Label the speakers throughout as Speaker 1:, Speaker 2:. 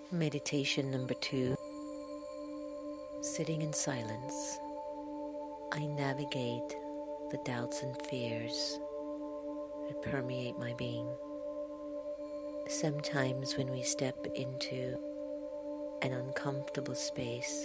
Speaker 1: Meditation number 2. Sitting in silence, I navigate the doubts and fears that permeate my being. Sometimes when we step into an uncomfortable space,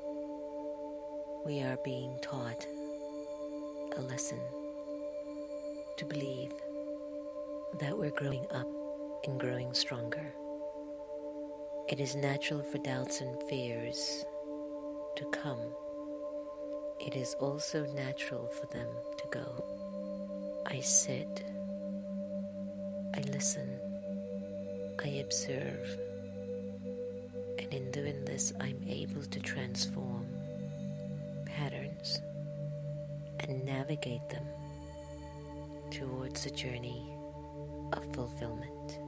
Speaker 1: we are being taught a lesson to believe that we're growing up and growing stronger. It is natural for doubts and fears to come. It is also natural for them to go. I sit, I listen, I observe, and in doing this I'm able to transform patterns and navigate them towards a journey of fulfillment.